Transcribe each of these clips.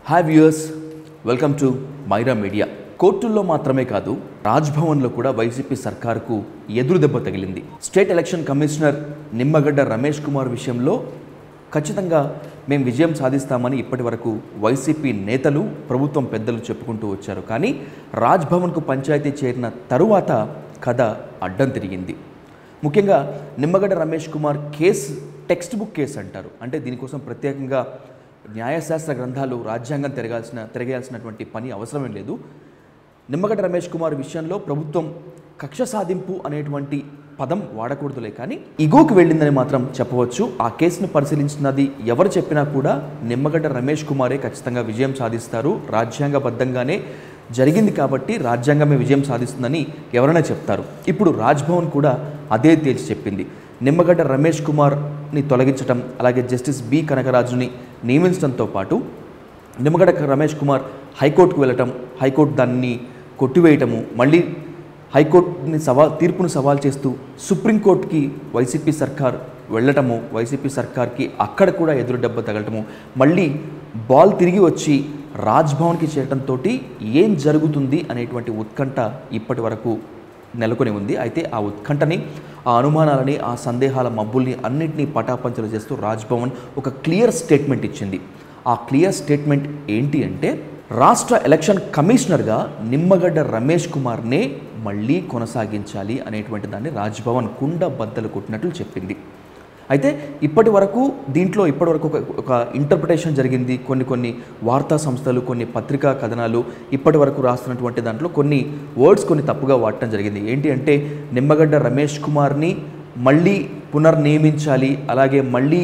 Hi viewers, welcome to Myra media. కోర్టుల్లో మాత్రమే కాదు, రాజ్భవన్లో కూడా వైసీపీ సర్కారుకు ఎదురు దెబ్బ తగిలింది. State election commissioner Nimmagadda Ramesh Kumar విషయంలో ఖచ్చితంగా మేము విజయం సాధిస్తామని ఇప్పటి వరకు వైసీపీ నేతలు, ప్రభుత్వం పెద్దలు చెప్పుకుంటూ వచ్చారు. కానీ రాజ్భవన్కు పంచాయతీ చేరిన తరువాత కథ అడ్డం తిరిగింది. ముఖ్యంగా Nimmagadda Ramesh Kumar case text book case అంటారు. అంటే దీనికోసం ప్రత్యేకంగా న్యాయశాస్త్ర గ్రంథాలు, రాజ్యాంగం తిరగాల్సినటువంటి పని అవసరమేం లేదు. నిమ్మగడ్డ రమేష్ కుమార్ విషయంలో ప్రభుత్వం కక్ష సాధింపు అనేటువంటి పదం వాడకూడదులే, కానీ ఇగోకి వెళ్ళిందని మాత్రం చెప్పవచ్చు. ఆ కేసును పరిశీలించినది ఎవరు చెప్పినా కూడా నిమ్మగడ్డ రమేష్ కుమారే ఖచ్చితంగా విజయం సాధిస్తారు. రాజ్యాంగబద్ధంగానే జరిగింది కాబట్టి రాజ్యాంగమే విజయం సాధిస్తుందని ఎవరైనా చెప్తారు. ఇప్పుడు రాజ్భవన్ కూడా అదే తేల్చి చెప్పింది. నిమ్మగడ్డ రమేష్ కుమార్ని తొలగించడం, అలాగే జస్టిస్ బి కనకరాజుని నియమించడంతో పాటు నిమ్మగడ్డ రమేష్ కుమార్ హైకోర్టుకు వెళ్ళటం, హైకోర్టు దాన్ని కొట్టివేయటము, మళ్ళీ హైకోర్టుని తీర్పును సవాల్ చేస్తూ సుప్రీంకోర్టుకి వైసీపీ సర్కార్ వెళ్ళటము, వైసీపీ సర్కార్కి అక్కడ కూడా ఎదురు దెబ్బ తగలటము, మళ్ళీ బాల్ తిరిగి వచ్చి రాజ్భవన్కి చేరటంతో ఏం జరుగుతుంది అనేటువంటి ఉత్కంఠ ఇప్పటి వరకు నెలకొని ఉంది. అయితే ఆ ఉత్కంఠని, ఆ అనుమానాలని, ఆ సందేహాల మబ్బుల్ని అన్నింటినీ పటాపంచలు చేస్తూ రాజ్భవన్ ఒక క్లియర్ స్టేట్మెంట్ ఇచ్చింది. ఆ క్లియర్ స్టేట్మెంట్ ఏంటి అంటే, రాష్ట్ర ఎలక్షన్ కమిషనర్గా నిమ్మగడ్డ రమేష్ కుమార్నే మళ్ళీ కొనసాగించాలి అనేటువంటి దాన్ని రాజ్భవన్ కుండ బద్దలు కొట్టినట్లు చెప్పింది. అయితే దీంట్లో ఇప్పటివరకు ఒక ఇంటర్ప్రిటేషన్ జరిగింది. కొన్ని వార్తా సంస్థలు, కొన్ని పత్రికా కథనాలు ఇప్పటి వరకు రాస్తున్నటువంటి దాంట్లో కొన్ని వర్డ్స్ తప్పుగా వాడటం జరిగింది. ఏంటి అంటే, నిమ్మగడ్డ రమేష్ కుమార్ని మళ్ళీ పునర్నియమించాలి, అలాగే మళ్ళీ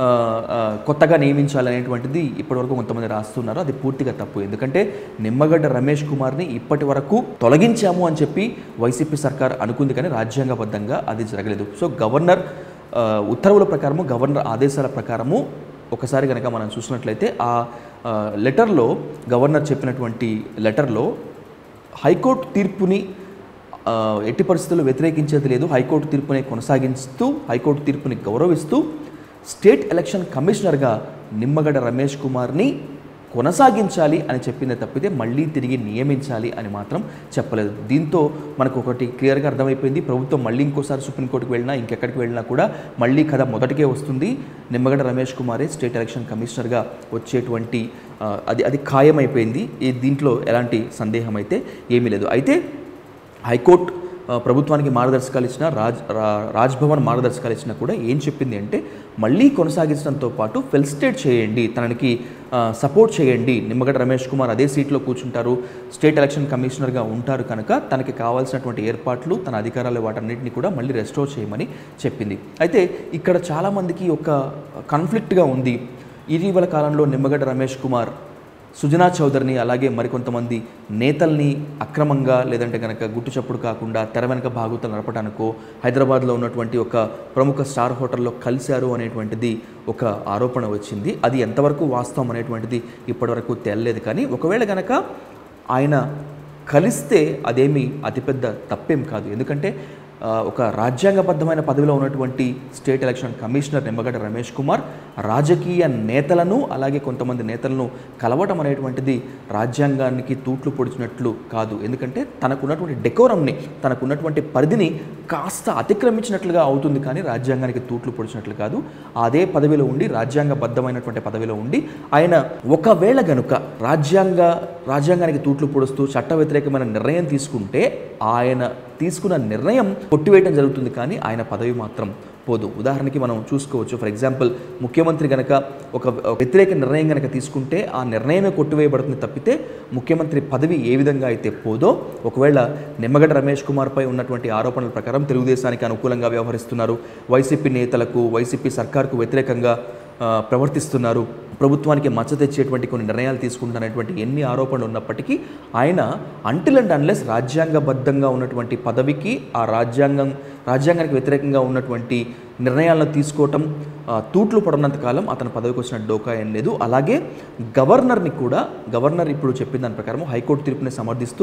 కొత్తగా నియమించాలి అనేటువంటిది ఇప్పటివరకు కొంతమంది రాస్తున్నారు. అది పూర్తిగా తప్పు. ఎందుకంటే నిమ్మగడ్డ రమేష్ కుమార్ని ఇప్పటి వరకు తొలగించాము అని చెప్పి వైసీపీ సర్కార్ అనుకుంది, కానీ రాజ్యాంగబద్ధంగా అది జరగలేదు. సో గవర్నర్ ఉత్తర్వుల ప్రకారము, గవర్నర్ ఆదేశాల ప్రకారము ఒకసారి కనుక మనం చూసినట్లయితే, ఆ లెటర్లో, గవర్నర్ చెప్పినటువంటి లెటర్లో హైకోర్టు తీర్పుని ఎట్టి పరిస్థితుల్లో వ్యతిరేకించేది లేదు, హైకోర్టు తీర్పుని కొనసాగిస్తూ, హైకోర్టు తీర్పుని గౌరవిస్తూ స్టేట్ ఎలక్షన్ కమిషనర్గా నిమ్మగడ్డ రమేష్ కుమార్ని కొనసాగించాలి అని చెప్పిందే తప్పితే మళ్ళీ తిరిగి నియమించాలి అని మాత్రం చెప్పలేదు. దీంతో మనకు ఒకటి క్లియర్గా అర్థమైపోయింది. ప్రభుత్వం మళ్ళీ ఇంకోసారి సుప్రీంకోర్టుకు వెళ్ళినా, ఇంకెక్కడికి వెళ్ళినా కూడా మళ్ళీ కథ మొదటికే వస్తుంది. నిమ్మగడ్డ రమేష్ కుమారే స్టేట్ ఎలక్షన్ కమిషనర్గా వచ్చేటువంటి అది ఖాయమైపోయింది. దీంట్లో ఎలాంటి సందేహం అయితే ఏమీ లేదు. అయితే హైకోర్టు ప్రభుత్వానికి మార్గదర్శకాలు ఇచ్చిన, రాజ్భవన్ మార్గదర్శకాలు ఇచ్చినా కూడా ఏం చెప్పింది అంటే, మళ్ళీ కొనసాగించడంతో పాటు ఫెలిసిటేట్ చేయండి, తనకి సపోర్ట్ చేయండి. నిమ్మగడ్డ రమేష్ కుమార్ అదే సీట్లో కూర్చుంటారు, స్టేట్ ఎలక్షన్ కమిషనర్గా ఉంటారు కనుక తనకి కావాల్సినటువంటి ఏర్పాట్లు, తన అధికారాలు, వాటన్నిటిని కూడా మళ్ళీ రెస్టోర్ చేయమని చెప్పింది. అయితే ఇక్కడ చాలామందికి ఒక కాన్ఫ్లిక్ట్గా ఉంది. ఇటీవల కాలంలో నిమ్మగడ్డ రమేష్ కుమార్ సుజనా చౌదరిని, అలాగే మరికొంతమంది నేతల్ని అక్రమంగా, లేదంటే కనుక గుట్టుచప్పుడు కాకుండా తెర వెనక భాగవతాలు నడపడానికో హైదరాబాద్లో ఉన్నటువంటి ఒక ప్రముఖ స్టార్ హోటల్లో కలిశారు అనేటువంటిది ఒక ఆరోపణ వచ్చింది. అది ఎంతవరకు వాస్తవం అనేటువంటిది ఇప్పటివరకు తేలలేదు. కానీ ఒకవేళ కనుక ఆయన కలిస్తే అదేమీ అతిపెద్ద తప్పేం కాదు. ఎందుకంటే ఒక రాజ్యాంగబద్ధమైన పదవిలో ఉన్నటువంటి state election commissioner Nimmagadda Ramesh Kumar రాజకీయ నేతలను, అలాగే కొంతమంది నేతలను కలవటం అనేటువంటిది రాజ్యాంగానికి తూట్లు పొడిచినట్లు కాదు. ఎందుకంటే తనకున్నటువంటి డెకోరంని, తనకున్నటువంటి పరిధిని కాస్త అతిక్రమించినట్లుగా అవుతుంది, కానీ రాజ్యాంగానికి తూట్లు పొడిచినట్లు కాదు. అదే పదవిలో ఉండి, రాజ్యాంగబద్ధమైనటువంటి పదవిలో ఉండి ఆయన ఒకవేళ గనుక రాజ్యాంగానికి తూట్లు పొడుస్తూ చట్ట వ్యతిరేకమైన నిర్ణయం తీసుకుంటే ఆయన తీసుకున్న నిర్ణయం కొట్టివేయడం జరుగుతుంది, కానీ ఆయన పదవి మాత్రం పోదు. ఉదాహరణకి మనం చూసుకోవచ్చు. ఫర్ ఎగ్జాంపుల్, ముఖ్యమంత్రి కనుక ఒక వ్యతిరేక నిర్ణయం కనుక తీసుకుంటే ఆ నిర్ణయమే కొట్టివేయబడుతుంది తప్పితే ముఖ్యమంత్రి పదవి ఏ విధంగా అయితే పోదో, ఒకవేళ నిమ్మగడ్డ రమేష్ కుమార్పై ఉన్నటువంటి ఆరోపణల ప్రకారం తెలుగుదేశానికి అనుకూలంగా వ్యవహరిస్తున్నారు, వైసీపీ నేతలకు, వైసీపీ సర్కార్కు వ్యతిరేకంగా ప్రవర్తిస్తున్నారు, ప్రభుత్వానికి మచ్చ తెచ్చేటువంటి కొన్ని నిర్ణయాలు తీసుకుంటున్నటువంటి ఎన్ని ఆరోపణలు ఉన్నప్పటికీ ఆయన అంటిల్ అండ్ అన్లెస్ రాజ్యాంగబద్ధంగా ఉన్నటువంటి పదవికి, ఆ రాజ్యాంగానికి వ్యతిరేకంగా ఉన్నటువంటి నిర్ణయాలను తీసుకోవటం తూట్లు పడినంత కాలం అతని పదవికి వచ్చిన డోకా ఏం లేదు. అలాగే గవర్నర్ ఇప్పుడు చెప్పిన దాని ప్రకారం హైకోర్టు తీర్పుని సమర్థిస్తూ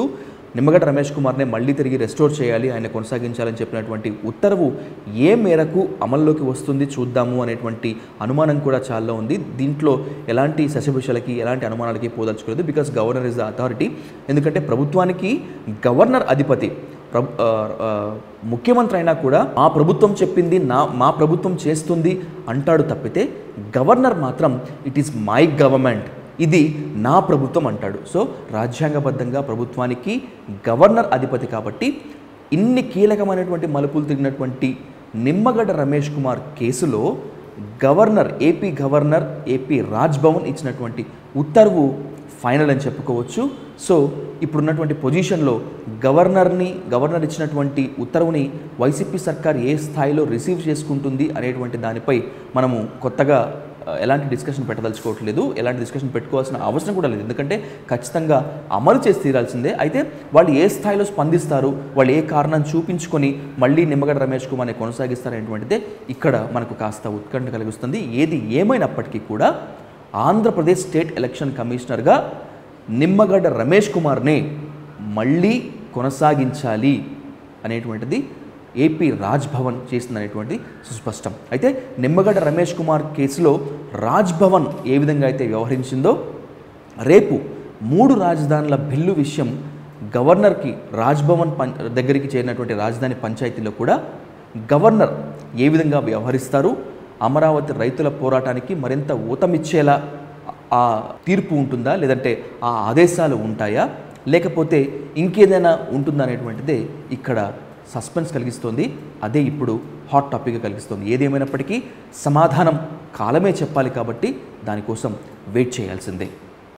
నిమ్మగడ్డ రమేష్ కుమార్నే మళ్ళీ తిరిగి రెస్టోర్ చేయాలి, ఆయన కొనసాగించాలని చెప్పినటువంటి ఉత్తర్వు ఏ మేరకు అమల్లోకి వస్తుంది చూద్దాము అనేటువంటి అనుమానం కూడా చాలా ఉంది. దీంట్లో ఎలాంటి శశభిషలకి ఎలాంటి అనుమానాలకి పోదలుచుకోలేదు. Because governor is the authority. ఎందుకంటే ప్రభుత్వానికి గవర్నర్ అధిపతి. ముఖ్యమంత్రి అయినా కూడా మా ప్రభుత్వం చెప్పింది మా ప్రభుత్వం చేస్తుంది అంటాడు తప్పితే గవర్నర్ మాత్రం ఇట్ ఈస్ మై గవర్నమెంట్, ఇది నా ప్రభుత్వం అంటాడు. సో రాజ్యాంగబద్ధంగా ప్రభుత్వానికి గవర్నర్ అధిపతి కాబట్టి ఇన్ని కీలకమైనటువంటి మలుపులు తిరిగినటువంటి నిమ్మగడ్డ రమేష్ కుమార్ కేసులో గవర్నర్ ఏపీ రాజ్భవన్ ఇచ్చినటువంటి ఉత్తర్వు ఫైనల్ అని చెప్పుకోవచ్చు. సో ఇప్పుడున్నటువంటి పొజిషన్లో గవర్నర్ ఇచ్చినటువంటి ఉత్తర్వుని వైసీపీ సర్కార్ ఏ స్థాయిలో రిసీవ్ చేసుకుంటుంది అనేటువంటి దానిపై మనము కొత్తగా ఎలాంటి డిస్కషన్ పెట్టదలుచుకోవట్లేదు, ఎలాంటి డిస్కషన్ పెట్టుకోవాల్సిన అవసరం కూడా లేదు. ఎందుకంటే ఖచ్చితంగా అమలు చేసి తీరాల్సిందే. అయితే వాళ్ళు ఏ స్థాయిలో స్పందిస్తారు, వాళ్ళు ఏ కారణం చూపించుకొని మళ్ళీ నిమ్మగడ్డ రమేష్ కుమార్ని కొనసాగిస్తారనేటువంటిదే ఇక్కడ మనకు కాస్త ఉత్కంఠ కలిగిస్తుంది. ఏది ఏమైనప్పటికీ కూడా ఆంధ్రప్రదేశ్ స్టేట్ ఎలక్షన్ కమిషనర్గా నిమ్మగడ్డ రమేష్ కుమార్నే మళ్ళీ కొనసాగించాలి అనేటువంటిది ఏపీ రాజ్భవన్ చేస్తుందనేటువంటిది సుస్పష్టం. అయితే నిమ్మగడ్డ రమేష్ కుమార్ కేసులో రాజ్భవన్ ఏ విధంగా అయితే వ్యవహరించిందో రేపు 3 రాజధానుల బిల్లు విషయం గవర్నర్కి రాజ్భవన్ దగ్గరికి చేరినటువంటి రాజధాని పంచాయతీలో కూడా గవర్నర్ ఏ విధంగా వ్యవహరిస్తారు, అమరావతి రైతుల పోరాటానికి మరింత ఊతమిచ్చేలా ఆ తీర్పు ఉంటుందా, లేదంటే ఆ ఆదేశాలు ఉంటాయా, లేకపోతే ఇంకేదైనా ఉంటుందా అనేటువంటిదే ఇక్కడ సస్పెన్స్ కలిగిస్తోంది. అదే ఇప్పుడు హాట్ టాపిక్గా కలిగిస్తోంది. ఏదేమైనప్పటికీ సమాధానం కాలమే చెప్పాలి కాబట్టి దానికోసం వెయిట్ చేయాల్సిందే.